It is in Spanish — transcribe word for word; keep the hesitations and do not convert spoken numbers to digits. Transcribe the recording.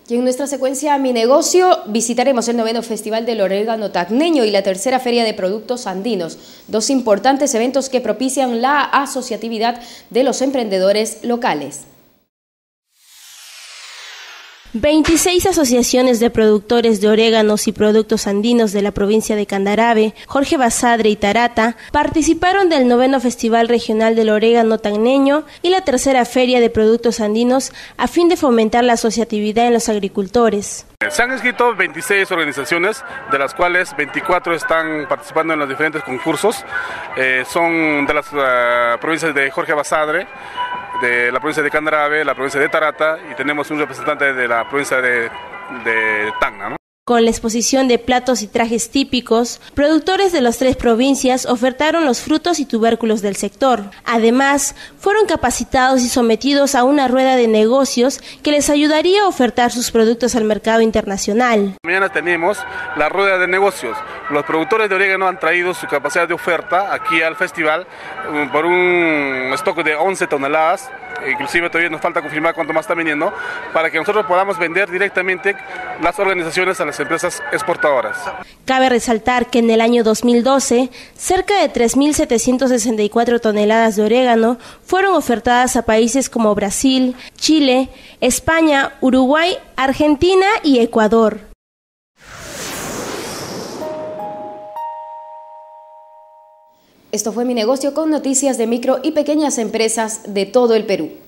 Y en nuestra secuencia Mi Negocio visitaremos el noveno Festival del Orégano Tacneño y la tercera Feria de Productos Andinos, dos importantes eventos que propician la asociatividad de los emprendedores locales. veintiséis asociaciones de productores de oréganos y productos andinos de la provincia de Candarave, Jorge Basadre y Tarata participaron del noveno Festival Regional del Orégano Tacneño y la tercera Feria de Productos Andinos a fin de fomentar la asociatividad en los agricultores. Se han inscrito veintiséis organizaciones, de las cuales veinticuatro están participando en los diferentes concursos. Eh, son de las uh, provincias de Jorge Basadre, de la provincia de Candarave, la provincia de Tarata, y tenemos un representante de la provincia de, de Tacna, ¿no? Con la exposición de platos y trajes típicos, productores de las tres provincias ofertaron los frutos y tubérculos del sector. Además, fueron capacitados y sometidos a una rueda de negocios que les ayudaría a ofertar sus productos al mercado internacional. Mañana tenemos la rueda de negocios. Los productores de orégano han traído su capacidad de oferta aquí al festival por un stock de once toneladas. Inclusive todavía nos falta confirmar cuánto más está viniendo, para que nosotros podamos vender directamente las organizaciones a las empresas exportadoras. Cabe resaltar que en el año dos mil doce, cerca de tres mil setecientas sesenta y cuatro toneladas de orégano fueron ofertadas a países como Brasil, Chile, España, Uruguay, Argentina y Ecuador. Esto fue Mi Negocio con noticias de micro y pequeñas empresas de todo el Perú.